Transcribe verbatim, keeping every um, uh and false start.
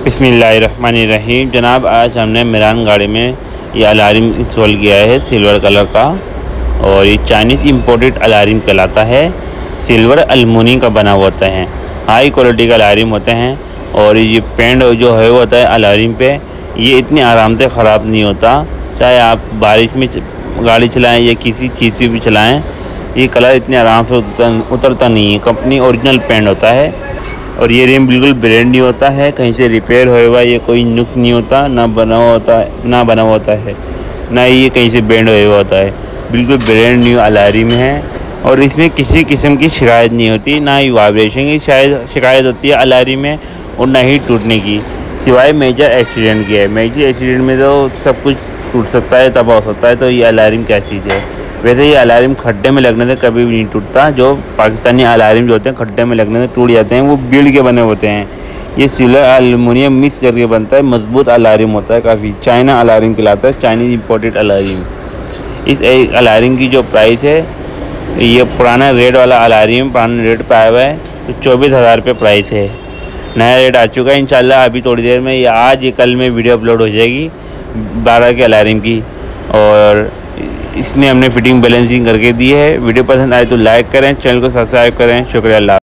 बिस्मिल्लाहिर्रहमानिर्रहीम। जनाब, आज हमने मेरान गाड़ी में ये अलार्म इंस्टॉल किया है सिल्वर कलर का, और ये चाइनीज़ इंपोर्टेड अलार्म कहलाता है। सिल्वर अलमुनियम का बना हुआ होता है, हाई क्वालिटी का अलार्म होते हैं। और ये पेंट जो है वो होता है अलार्म पे, ये इतनी आराम से ख़राब नहीं होता। चाहे आप बारिश में गाड़ी चलाएं या किसी चीज़ से भी चलाएं, ये कलर इतने आराम से उतरता नहीं है। कंपनी ओरिजिनल पेंट होता है, और ये रिम बिल्कुल ब्रांड नहीं होता है, कहीं से रिपेयर होएगा, ये कोई नुक्स नहीं होता, ना बना हुआ होता है ना बना हुआ होता है ना ये कहीं से बैंड हुआ होता है। बिल्कुल ब्रांड न्यू अलार्म है, और इसमें किसी किस्म की शिकायत नहीं होती, ना ही वाइब्रेशन की शायद शिकायत होती है अलार्म में, और ना ही टूटने की, सिवाय मेजर एक्सीडेंट की है। मेजर एक्सीडेंट में तो सब कुछ टूट सकता है, तबाह हो सकता है, तो ये अलार्म क्या चीज़ है। वैसे ये अलार्म खड्डे में लगने से कभी भी नहीं टूटता। जो पाकिस्तानी अलार्म जो होते हैं खड्डे में लगने से टूट जाते हैं, वो बिल्ड के बने होते हैं। ये सिल्वर एल्युमिनियम मिक्स करके बनता है, मजबूत अलार्म होता है काफ़ी। चाइना अलार्म कहलाता है, चाइनीज़ इंपोर्टेड अलार्म। इस एक अलार्म की जो प्राइस है, ये पुराना रेट वाला अलार्म पुराना रेट पे आया हुआ है, तो चौबीस हज़ार रुपये प्राइस है। नया रेट आ चुका है इंशाल्लाह अभी थोड़ी देर में, या आज या कल में वीडियो अपलोड हो जाएगी बारह के अलार्म की। और इसमें हमने फिटिंग बैलेंसिंग करके दी है। वीडियो पसंद आए तो लाइक करें, चैनल को सब्सक्राइब करें। शुक्रिया। अल्लाह।